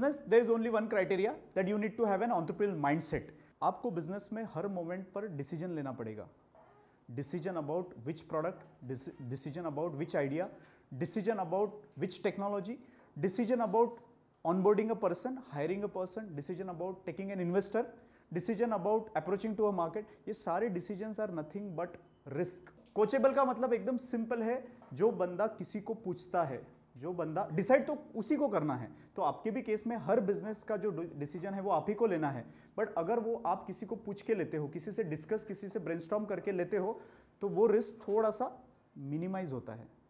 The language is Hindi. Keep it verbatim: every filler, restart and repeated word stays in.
business, there is only one criteria that you need to have an entrepreneurial mindset. आपको business में हर moment पर decision लेना पड़ेगा. Decision about which product, decision about which idea, decision about which technology, decision about onboarding a person, hiring a person, decision about taking an investor, decision about approaching to a market. ये सारे decisions are nothing but risk. Coachable का मतलब एकदम सिंपल है, जो बंदा किसी को पूछता है, जो बंदा डिसाइड तो उसी को करना है. तो आपके भी केस में हर बिजनेस का जो डिसीजन है वो आप ही को लेना है. बट अगर वो आप किसी को पूछ के लेते हो, किसी से डिस्कस, किसी से ब्रेनस्टॉर्म करके लेते हो, तो वो रिस्क थोड़ा सा मिनिमाइज होता है.